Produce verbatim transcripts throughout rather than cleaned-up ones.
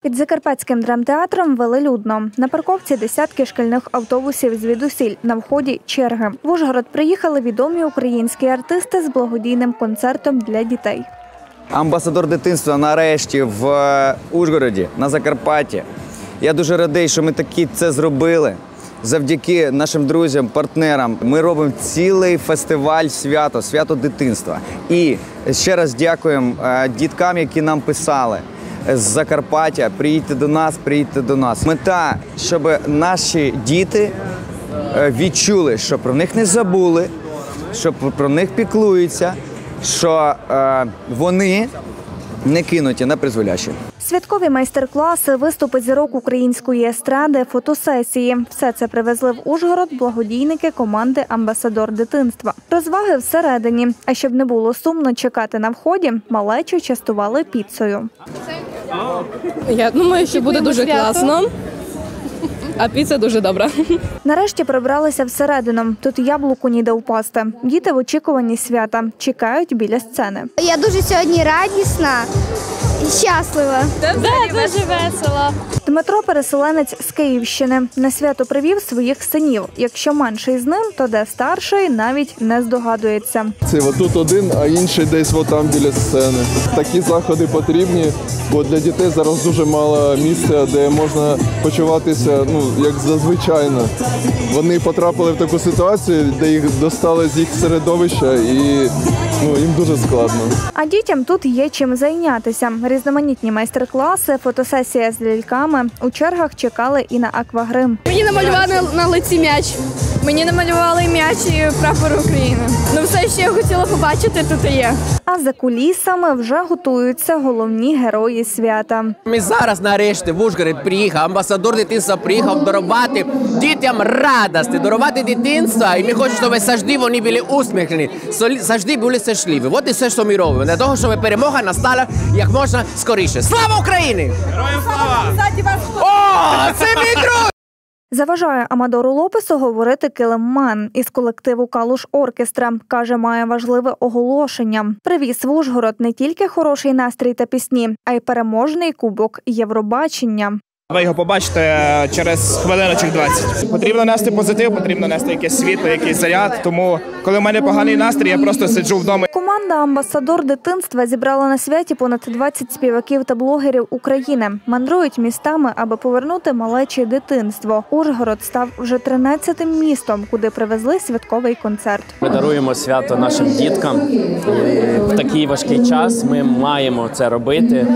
Під Закарпатським драмтеатром велелюдно. На парковці десятки шкільних автобусів звідусіль, на вході черги. В Ужгород приїхали відомі українські артисти з благодійним концертом для дітей. Амбасадор дитинства нарешті в Ужгороді, на Закарпатті. Я дуже радий, що ми таки це зробили. Завдяки нашим друзям, партнерам ми робимо цілий фестиваль свято, свято дитинства. І ще раз дякуємо діткам, які нам писали з Закарпаття. Приїдьте до нас, приїдьте до нас. Мета, щоб наші діти відчули, що про них не забули, що про них піклуються, що вони не кинуті на призволяще. Святкові майстер-класи, виступи зірок української естради, фотосесії – все це привезли в Ужгород благодійники команди «Амбасадор дитинства». Розваги всередині. А щоб не було сумно чекати на вході, малечу частували піцею. Я думаю, що буде дуже класно. А піца дуже добра. Нарешті прибралися всередину. Тут яблуку ніде впасти. Діти в очікуванні свята. Чекають біля сцени. Я дуже сьогодні радісна і щаслива. Так, дуже весело. Дмитро – переселенець з Київщини. На свято привів своїх синів. Якщо менший з ним, то де старший, навіть не здогадується. Це отут один, а інший десь там біля сцени. Такі заходи потрібні, бо для дітей зараз дуже мало місця, де можна почуватися, ну, як зазвичайно. Вони потрапили в таку ситуацію, де їх достали з їх середовища і ну, їм дуже складно. А дітям тут є чим зайнятися. Різноманітні майстер-класи, фотосесія з ляльками. У чергах чекали і на аквагрим. Мені намалювали на лиці м'яч. Мені намалювали м'яч і прапор України. Ну все, що я хотіла побачити, тут і є. А за кулісами вже готуються головні герої свята. Ми зараз нарешті в Ужгород приїхав, амбасадор дитинства приїхав дарувати дітям радості, дарувати дитинство. І ми хочемо, щоб завжди вони були усміхнені, завжди були щасливі. От і все, що ми робимо. Для того, щоб перемога настала як можна скоріше. Слава Україні! Героям слава! О, це мій друг! Заважає Амадору Лопесу говорити килимман із колективу «Калуш Оркестра». Каже, має важливе оголошення. Привіз в Ужгород не тільки хороший настрій та пісні, а й переможний кубок Євробачення. Ви його побачите через хвилиночок двадцять. Потрібно нести позитив, потрібно нести якесь світло, якийсь заряд. Тому, коли в мене поганий настрій, я просто сиджу вдома. Команда «Амбасадор дитинства» зібрала на святі понад двадцять співаків та блогерів України. Мандрують містами, аби повернути малечі дитинство. Ужгород став вже тринадцятим містом, куди привезли святковий концерт. Ми даруємо свято нашим діткам. І в такий важкий час ми маємо це робити,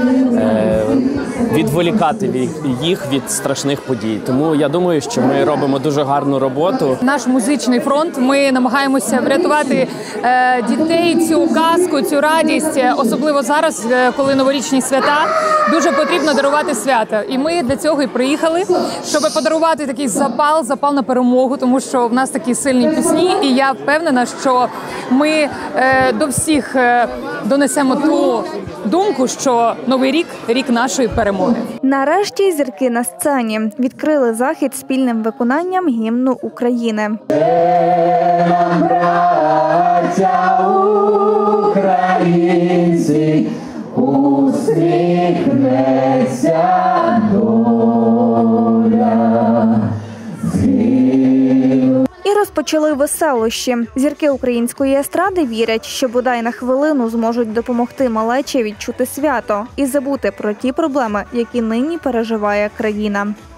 відволікати їх від страшних подій. Тому я думаю, що ми робимо дуже гарну роботу. Наш музичний фронт, ми намагаємося врятувати е, дітей, цю казку, цю радість. Особливо зараз, коли новорічні свята, дуже потрібно дарувати свята. І ми для цього і приїхали, щоб подарувати такий запал, запал на перемогу, тому що в нас такі сильні пісні. І я впевнена, що ми е, до всіх е, донесемо ту думку, що Новий рік – рік нашої перемоги. Нарешті зірки на сцені відкрили захід спільним виконанням гімну України. Браття українці, усміхнеться доля. І розпочали веселощі. Зірки української естради вірять, що бодай на хвилину зможуть допомогти малечі відчути свято і забути про ті проблеми, які нині переживає країна.